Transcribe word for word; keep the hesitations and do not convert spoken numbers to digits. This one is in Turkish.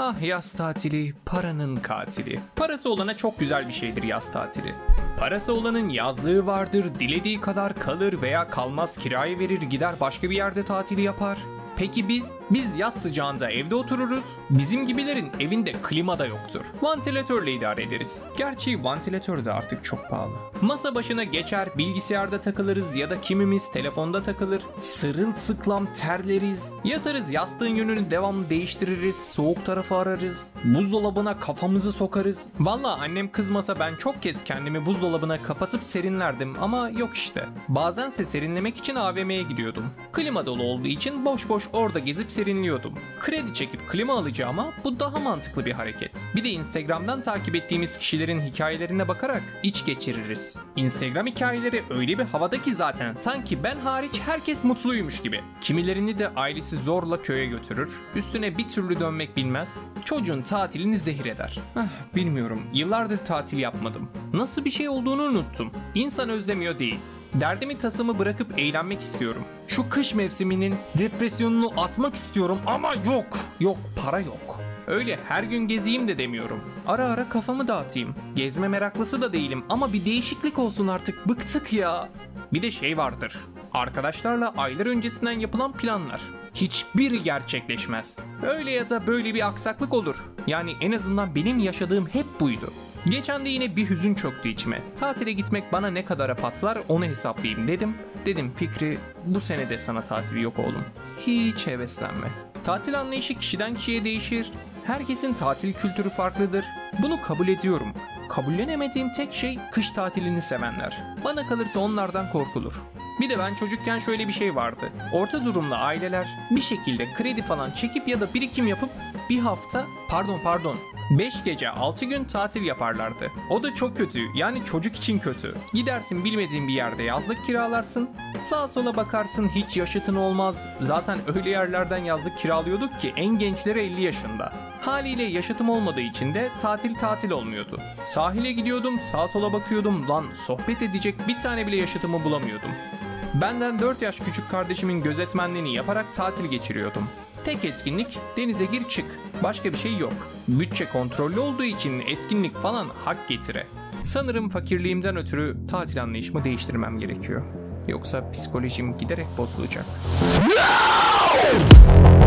Ah yaz tatili, paranın katili. Parası olana çok güzel bir şeydir yaz tatili. Parası olanın yazlığı vardır, dilediği kadar kalır veya kalmaz, kiraya verir, gider başka bir yerde tatili yapar. Peki biz? Biz yaz sıcağında evde otururuz. Bizim gibilerin evinde klima da yoktur. Vantilatörle idare ederiz. Gerçi vantilatör de artık çok pahalı. Masa başına geçer, bilgisayarda takılırız ya da kimimiz telefonda takılır. Sırılsıklam terleriz. Yatarız, yastığın yönünü devamlı değiştiririz. Soğuk tarafı ararız. Buzdolabına kafamızı sokarız. Valla annem kızmasa ben çok kez kendimi buzdolabına kapatıp serinlerdim ama yok işte. Bazense serinlemek için A V M'ye gidiyordum. Klima dolu olduğu için boş boş orada gezip serinliyordum. Kredi çekip klima alacağıma bu daha mantıklı bir hareket. Bir de Instagram'dan takip ettiğimiz kişilerin hikayelerine bakarak iç geçiririz. Instagram hikayeleri öyle bir havada ki zaten sanki ben hariç herkes mutluymuş gibi. Kimilerini de ailesi zorla köye götürür. Üstüne bir türlü dönmek bilmez. Çocuğun tatilini zehir eder. Ah, bilmiyorum. Yıllardır tatil yapmadım. Nasıl bir şey olduğunu unuttum. İnsan özlemiyor değil. Derdimi tasamı bırakıp eğlenmek istiyorum. Şu kış mevsiminin depresyonunu atmak istiyorum ama yok. Yok, para yok. Öyle her gün gezeyim de demiyorum. Ara ara kafamı dağıtayım. Gezme meraklısı da değilim ama bir değişiklik olsun artık. Bıktık ya. Bir de şey vardır. Arkadaşlarla aylar öncesinden yapılan planlar. Hiçbiri gerçekleşmez. Öyle ya da böyle bir aksaklık olur. Yani en azından benim yaşadığım hep buydu. Geçen de yine bir hüzün çöktü içime. Tatile gitmek bana ne kadara patlar onu hesaplayayım dedim. Dedim Fikri, bu sene de sana tatil yok oğlum. Hiç heveslenme. Tatil anlayışı kişiden kişiye değişir. Herkesin tatil kültürü farklıdır. Bunu kabul ediyorum. Kabullenemediğim tek şey kış tatilini sevenler. Bana kalırsa onlardan korkulur. Bir de ben çocukken şöyle bir şey vardı. Orta durumlu aileler bir şekilde kredi falan çekip ya da birikim yapıp bir hafta, pardon pardon, beş gece altı gün tatil yaparlardı. O da çok kötü, yani çocuk için kötü. Gidersin bilmediğin bir yerde yazlık kiralarsın. Sağa sola bakarsın, hiç yaşıtın olmaz. Zaten öyle yerlerden yazlık kiralıyorduk ki en gençleri elli yaşında. Haliyle yaşıtım olmadığı için de tatil tatil olmuyordu. Sahile gidiyordum, sağa sola bakıyordum, lan sohbet edecek bir tane bile yaşıtımı bulamıyordum. Benden dört yaş küçük kardeşimin gözetmenliğini yaparak tatil geçiriyordum. Tek etkinlik denize gir çık. Başka bir şey yok. Bütçe kontrollü olduğu için etkinlik falan hak getire. Sanırım fakirliğimden ötürü tatil anlayışımı değiştirmem gerekiyor. Yoksa psikolojim giderek bozulacak. No!